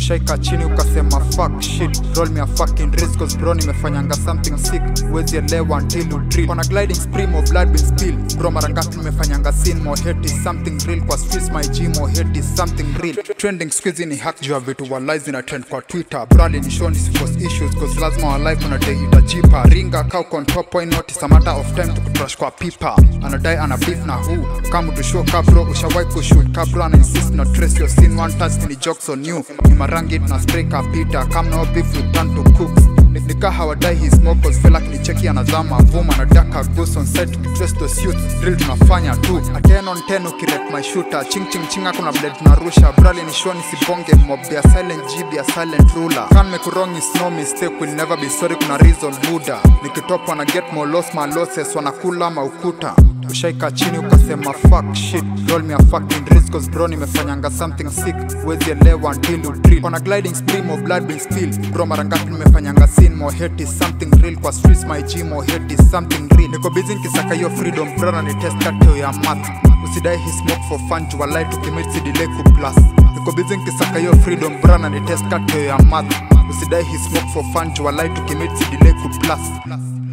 Ushaika chini ukasema fuck shit, roll me a fucking wrist cause bro nimefanyanga something sick. Wezi elewa until you drill. On a gliding spree more blood been spilled. Bro mara ngapi nimefanyanga scene, more hate is something real. Kwa streets my G, more hate is something real. Trending squeeze ni hack jua vitu wa lies ina trend kwa Twitter. Brali ni show ni force issues cause lazima wa life una day itajipa. Ringa kau on top point not is a matter of time to crush kwa pipa. Anadai ana beef na who come to show ka bro ushawai kushoot ka bro ana insist not trace your scene. One touch ni jokes on you. Ni marangi na spray ka Peter. Come no beef you turn to cooks. Nika hawadai his smoke cause feel like ni cheki anazama vuma. Anadaka goes on set to dress those youths. Drill tunafanya tu a 10 on 10 ukirep my shooter. Ching ching chinga kuna blade tunarusha. Brali ni show ni sibonge mob. Be a silent G, be a silent ruler. Can't make wrong is no mistake. Will never be sorry kuna reason Buddha. Nikitop wana get more loss my losses. Wanakula maukuta. Ushaika chini ukasema fuck shit, roll me a fucking wrist cause bro nimefanyanga something sick. Wezi elewa until you drill. On a gliding spree more blood been spilled. Bro mara ngapi nimefanyanga scene, more hate is something real. Kwa streets my G, more hate is something real. Niko busy nkisaka yo freedom bro na ni test kateo ya math. Usidai his smoke for fun jua light ukimit si delay ku plus. Niko busy nkisaka yo freedom bro na ni test kateo ya math. Usidai his smoke for fun jua light ukimit si delay ku plus.